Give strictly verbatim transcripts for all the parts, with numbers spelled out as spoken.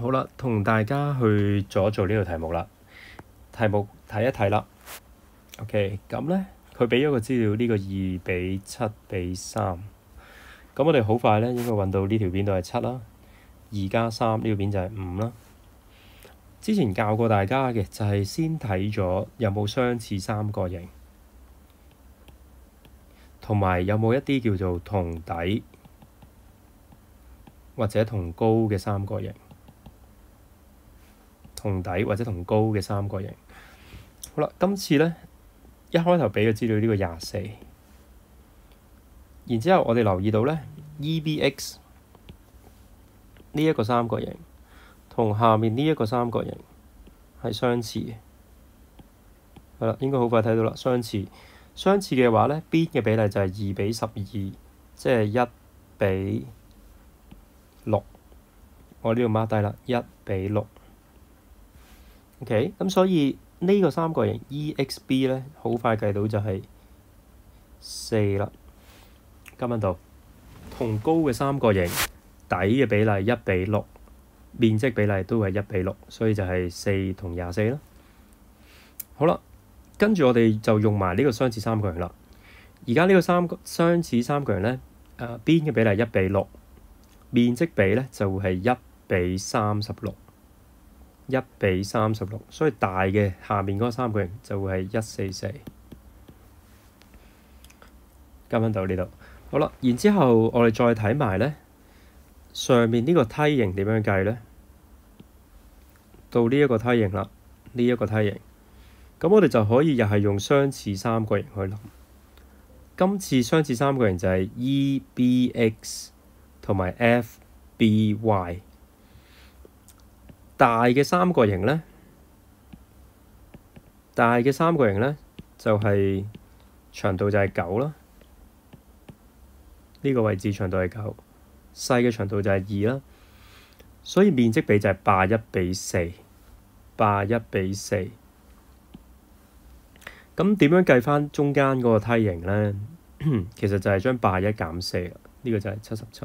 好啦，同大家去做一做呢個題目啦。題目睇一睇啦。OK，咁咧佢俾咗個資料，呢個二比七比三。咁我哋好快咧應該揾到呢條邊度係七啦，二加三呢個邊就係五啦。之前教過大家嘅就係先睇咗有冇相似三角形，同埋有冇一啲叫做同底或者同高嘅三角形。同底或者同高嘅三角形。好啦，今次咧一開頭俾嘅資料呢個廿四，然之後我哋留意到咧 E B X 呢一個三角形同下面呢一個三角形係相似嘅。係啦，應該好快睇到啦，相似。相似嘅話咧，邊嘅比例就係二比十二，即係一比六。我呢度 mark 低啦，一比六。OK，咁所以呢個三角形 E X B 咧，好快計到就係四啦。跟唔跟到？同高嘅三角形底嘅比例一比六，面積比例都係一比六，所以就係四同廿四啦。好啦，跟住我哋就用埋呢個相似三角形啦。而家呢個三相似三角形咧，誒邊嘅比例一比六，面積比咧就會係一比三十六。一比三十六，所以大嘅下面嗰個三角形就會係一四四。跟返到呢度，好啦，然之後我哋再睇埋咧上面呢個梯形點樣計咧？到呢一個梯形啦，呢、這、一個梯形，咁我哋就可以又係用相似三角形去諗。今次相似三角形就係 E B X 同埋 F B Y。大嘅三角形咧，大嘅三角形咧就係、是、長度就係九啦，呢、這個位置長度係九，細嘅長度就係二啦，所以面積比就係八一比四，八一比四。咁點樣計返中間嗰個梯形咧？其實就係將八一減四啦，呢、這個就係七十七。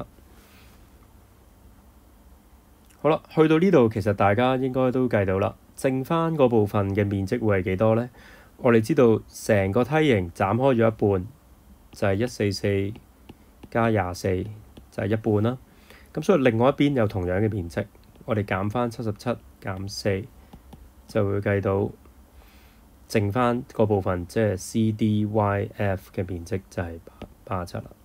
好啦，去到呢度其實大家應該都計到啦，剩翻嗰部分嘅面積會係幾多咧？我哋知道成個梯形斬開咗一半，就係一四四加廿四，就係一半啦。咁所以另外一邊有同樣嘅面積，我哋減翻七十七減四，就會計到剩翻嗰部分，即係 C D Y F 嘅面積就係八十七啦。